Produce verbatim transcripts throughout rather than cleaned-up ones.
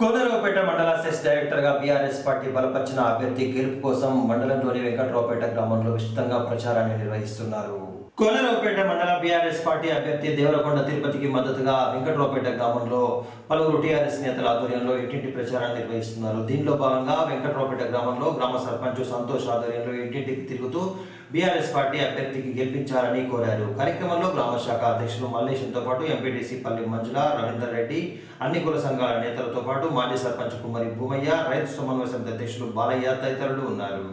కోనరావుపేట మండల cess director గా BRS party బలపరిచిన అభ్యర్థి గెలుపు కోసం మండలంలోని వెంకట్రావుపేట గ్రామంలో విస్తృతంగా ప్రచారాన్ని నిర్వహిస్తున్నారు. కోనరావుపేట మండల బీఆర్ఎస్ పార్టీ అభ్యర్థి దేవరకొండ తిరుపతికి మద్దతుగా వెంకట్రావుపేట గ్రామంలో పలువురు టీఆర్ఎస్ నేతల ఆధ్వర్యంలో ఇంటింటి ప్రచారాన్ని నిర్వహిస్తున్నారు. దీనిలో భాగంగా వెంకట్రావుపేట గ్రామంలో గ్రామ సర్పంచ్ సంతోష్ ఆధ్వర్యంలో ఇంటింటికి తిరుగుతూ బీఆర్ఎస్ పార్టీ అభ్యర్థికి గెలిపించాలని కోరారు. కార్యక్రమంలో గ్రామ శాఖ అధ్యక్షులు మల్లేశంతో పాటు ఎంపీటీసీ పల్లి మంజుల, రవీందర్ రెడ్డి, అన్ని కుల సంఘాల నేతలతో పాటు మాజీ సర్పంచ్ కుమారి భూమయ్య, రైతు సమన్వయ సమితి అధ్యక్షులు బాలయ్య తదితరులు ఉన్నారు.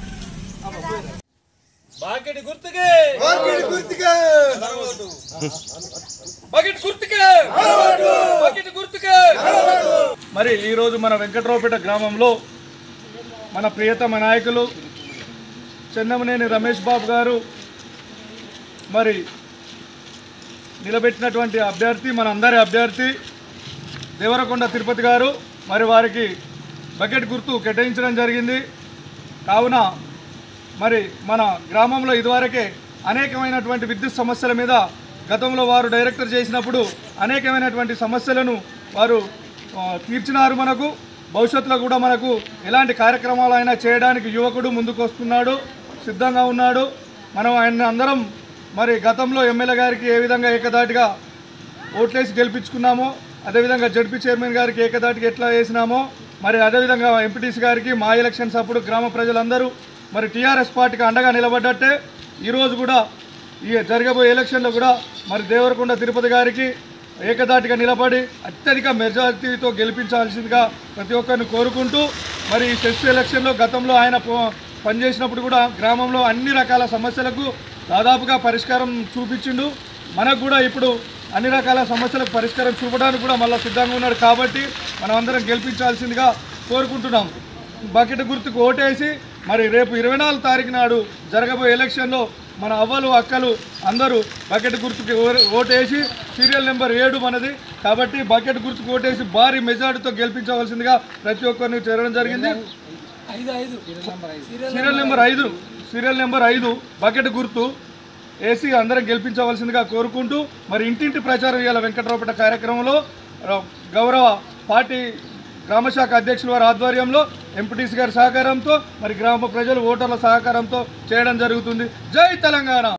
మరి ఈరోజు మన వెంకట్రావుపేట గ్రామంలో మన ప్రియతమ నాయకులు చెన్నమనేని రమేష్ బాబు గారు మరి నిలబెట్టినటువంటి అభ్యర్థి, మన అందరి అభ్యర్థి దేవరకొండ తిరుపతి గారు మరి వారికి బకెట్ గుర్తు కేటాయించడం జరిగింది. కావున మరి మన గ్రామంలో ఇదివరకే అనేకమైనటువంటి విద్యుత్ సమస్యల మీద గతంలో వారు డైరెక్టర్ చేసినప్పుడు అనేకమైనటువంటి సమస్యలను వారు తీర్చినారు. మనకు భవిష్యత్తులో కూడా మనకు ఎలాంటి కార్యక్రమాలు అయినా చేయడానికి యువకుడు ముందుకు వస్తున్నాడు, సిద్ధంగా ఉన్నాడు. మనం ఆయన అందరం మరి గతంలో ఎమ్మెల్యే గారికి ఏ విధంగా ఏకదాటిగా ఓట్లేసి గెలిపించుకున్నామో అదేవిధంగా జడ్పీ చైర్మన్ గారికి ఏకదాటిగా ఎట్లా వేసినామో మరి అదేవిధంగా ఎంపీటీసీ గారికి మా ఎలక్షన్స్ అప్పుడు గ్రామ ప్రజలందరూ మరి టీఆర్ఎస్ పార్టీకి అండగా నిలబడ్డట్టే ఈరోజు కూడా ఈ జరగబోయే ఎలక్షన్లో కూడా మరి దేవరకొండ తిరుపతి గారికి ఏకదాటిగా నిలబడి అత్యధిక మెజారిటీతో గెలిపించాల్సిందిగా ప్రతి ఒక్కరిని కోరుకుంటూ మరి ఈ సెస్ ఎలక్షన్లో గతంలో ఆయన పనిచేసినప్పుడు కూడా గ్రామంలో అన్ని రకాల సమస్యలకు దాదాపుగా పరిష్కారం చూపించిండు. మనకు కూడా ఇప్పుడు అన్ని రకాల సమస్యలకు పరిష్కారం చూపడానికి కూడా మళ్ళీ సిద్ధంగా ఉన్నాడు. కాబట్టి మనం అందరం గెలిపించాల్సిందిగా కోరుకుంటున్నాం. బకెట్ గుర్తుకు ఓటేసి మరి రేపు ఇరవై నాలుగు తారీఖు నాడు జరగబోయే ఎలక్షన్లో మన అవ్వలు అక్కలు అందరూ బకెట్ గుర్తుకు ఓటేసి సీరియల్ నెంబర్ ఏడు మనది కాబట్టి బకెట్ గుర్తుకు ఓటేసి భారీ మెజార్టీతో గెలిపించవలసిందిగా ప్రతి ఒక్కరిని చేరడం జరిగింది. సీరియల్ నెంబర్ ఐదు సీరియల్ నెంబర్ ఐదు బకెట్ గుర్తు ఏసీ అందరం గెలిపించవలసిందిగా కోరుకుంటూ మరి ఇంటింటి ప్రచారం ఇవాళ వెంకట్రావుపేట కార్యక్రమంలో గౌరవ పార్టీ గ్రామశాఖ అధ్యక్షుల వారి ఆధ్వర్యంలో ఎంపీటీసీ గారి సహకారంతో మరి గ్రామ ప్రజలు ఓటర్ల సహకారంతో చేయడం జరుగుతుంది. జై తెలంగాణ.